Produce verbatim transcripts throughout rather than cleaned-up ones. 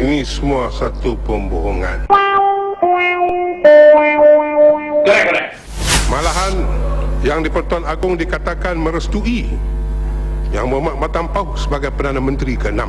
Ini semua satu pembohongan. Malahan yang di Pertuan Agong dikatakan merestui Yang Mohamad Matan Pauh sebagai Perdana Menteri keenam.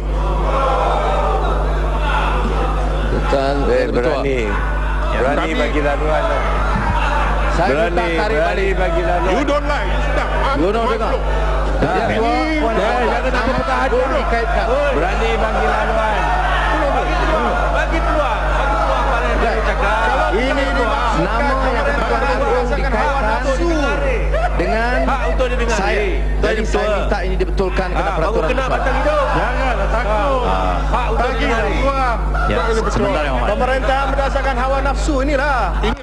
Tuan, eh, berani, berani Kami- bagi laluan. saya Berani, minta tarik berani balik. bagi laluan. You don't like, you sedang. You don't dengar. Dah, Ya, dua, ini puan, dah, eh, jangan nak buka hati. dikaitkan. Berani bagi laluan. Bagi peluang, bagi peluang pada dia cakap. Ini nama yang Pertuan Agong dikaitkan dengan Hak untuk didengar. saya. Jadi saya minta ini dibetulkan kena Ah, baru peraturan kena bersalah. batang hidup. Janganlah takut. Hak untuk Bagi didengar. peluang. Ya, sebentar yang Muhammad. Pemerintah berdasarkan hawa nafsu inilah.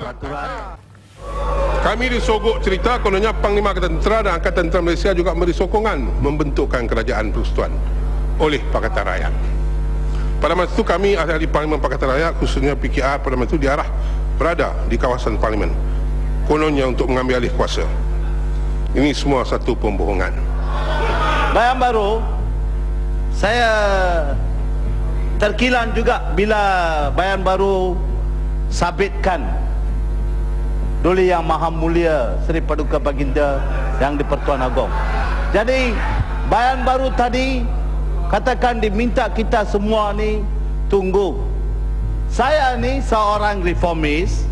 Kami disogok cerita kononnya Panglima Angkatan Tentera dan Angkatan Tentera Malaysia juga memberi sokongan membentukkan Kerajaan Persekutuan oleh Pakatan Rakyat. Pada masa itu kami ahli Parlimen Pakatan Rakyat, khususnya P K R pada masa itu diarah berada di kawasan Parlimen, kononnya untuk mengambil alih kuasa. Ini semua satu pembohongan. Bayan Baru, saya terkilan juga bila Bayan Baru sabitkan Duli Yang Maha Mulia Seri Paduka Baginda yang di Pertuan Agong. Jadi Bayan Baru tadi katakan diminta kita semua ni tunggu. Saya ni seorang reformis.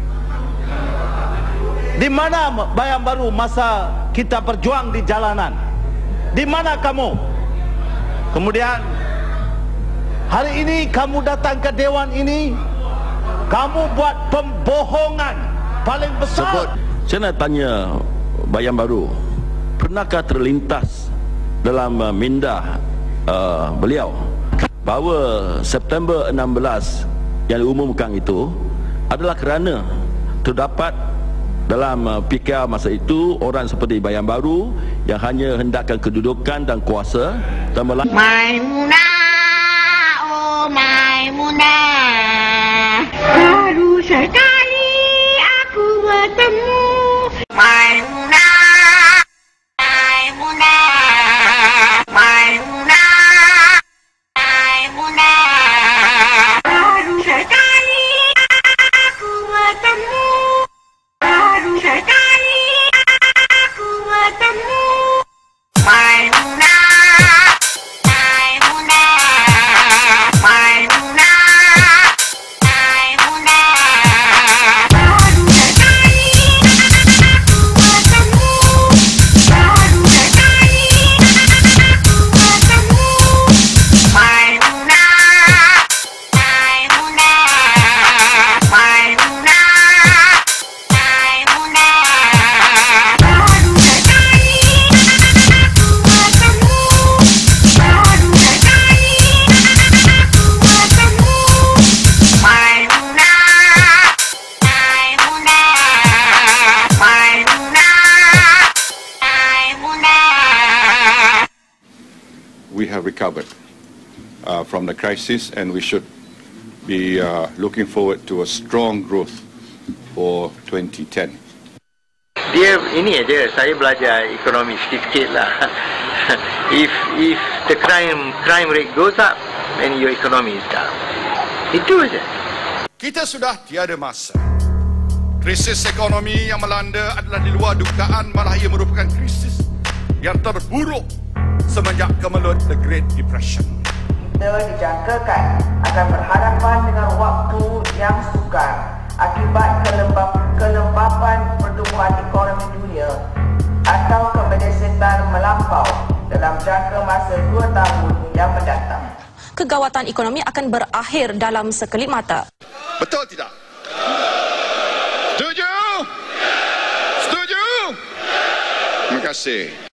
Di mana Bayan Baru masa kita berjuang di jalanan? Di mana kamu? Kemudian hari ini kamu datang ke dewan ini, kamu buat pembohongan paling besar. Sebut, saya nak tanya Bayan Baru, pernahkah terlintas dalam uh, minda uh, beliau bahawa September enam belas yang diumumkan itu adalah kerana terdapat dalam uh, P K R masa itu orang seperti Bayan Baru yang hanya hendakkan kedudukan dan kuasa dan melang- Maimunah, oh Maimunah, baru sekali aku bertemu. Maimunah, Maimunah, Maimunah, Maimunah, baru sekali aku bertemu. Baru sekali aku bertemu. Maimunah, Maimunah, Maimunah, Maimunah, baru sekali aku bertemu. Baru sekali aku bertemu. Maimunah, Maimunah, Maimunah, Maimunah, baru sekali aku bertemu. Baru sekali aku bertemu. Maimunah, Maimunah, Maimunah, Maimunah. We have recovered uh, from the crisis, and we should be uh, looking forward to a strong growth for twenty ten. Dia ini aja, saya belajar ekonomi sikit-sikit lah. if if the crime crime rate goes up, then your economy is down. Itu aja. Kita sudah tiada masa. Krisis ekonomi yang melanda adalah di luar dugaan, malah ia merupakan krisis yang terburuk semenjak kemelut The Great Depression. Kita dijangkakan akan berhadapan dengan waktu yang sukar akibat kelembap, kelembapan pertumbuhan ekonomi dunia atau kemelesetan melampau dalam jangka masa dua tahun yang mendatang. Kegawatan ekonomi akan berakhir dalam sekelip mata. Betul tidak? Setuju? Setuju? Terima kasih.